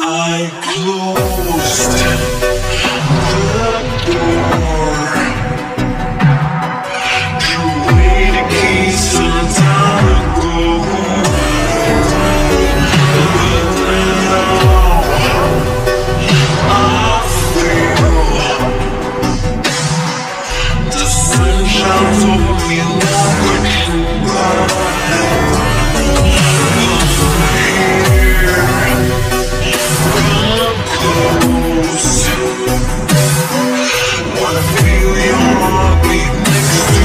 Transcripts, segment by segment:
I closed the door, threw away the keys some time ago. But now I feel the sun shines over me like a true light. Wanna feel your heartbeat next to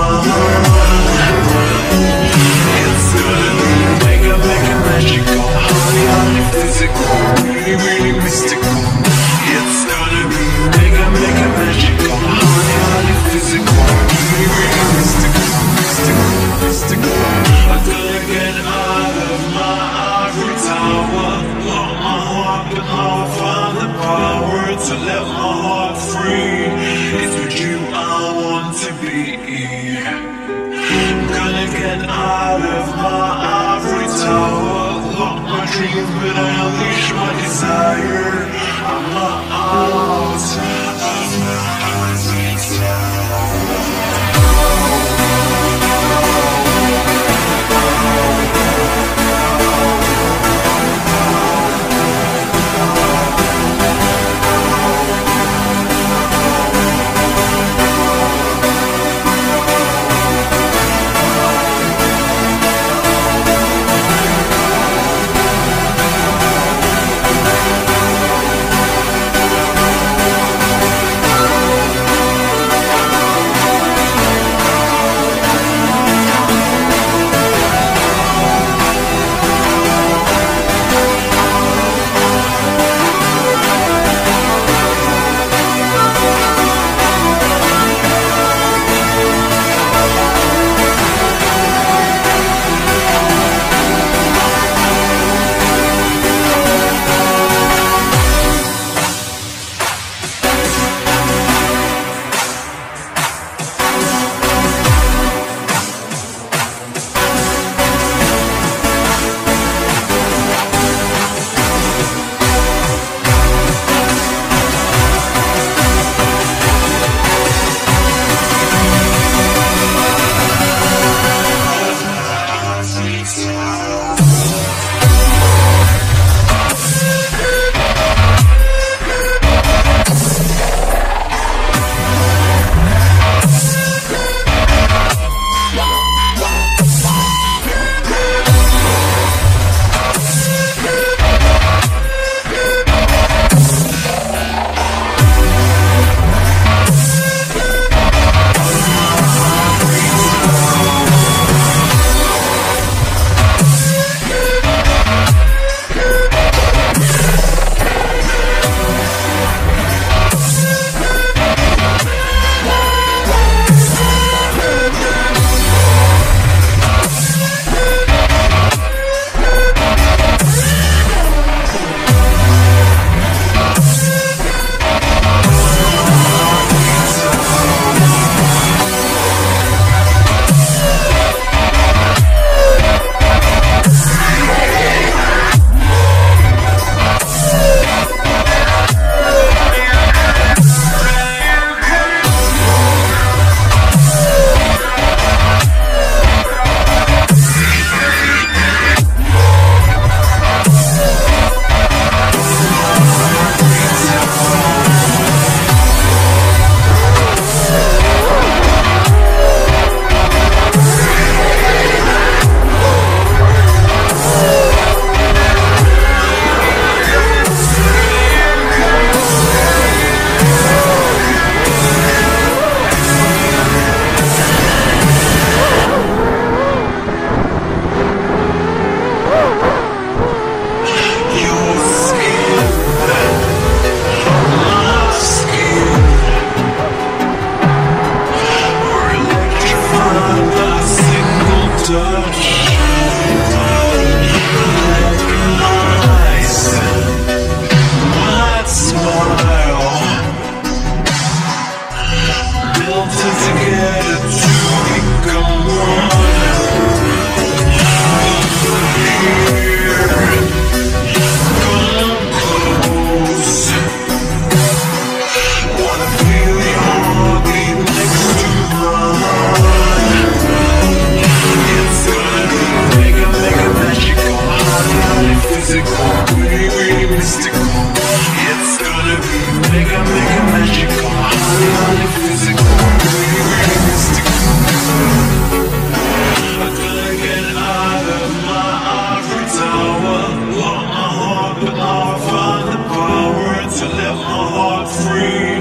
mine. It's gonna be mega magical, highly physical, really mystical. It's gonna be mega magical, highly physical, really mystical. I'm gonna get out of my ivory tower, lock my heart, but I'll find the power to let my heart free. It's with you I want to be. I'm gonna get out of my ivory tower, lock my dreams, but I unleash my desire. I'm out of my ivory tower. really, really mystical. It's gonna be mega, mega magical, highly, highly physical, really, really mystical. I'm gonna get out of my ivory tower, lock my heart, but I'll find the power to let my heart free.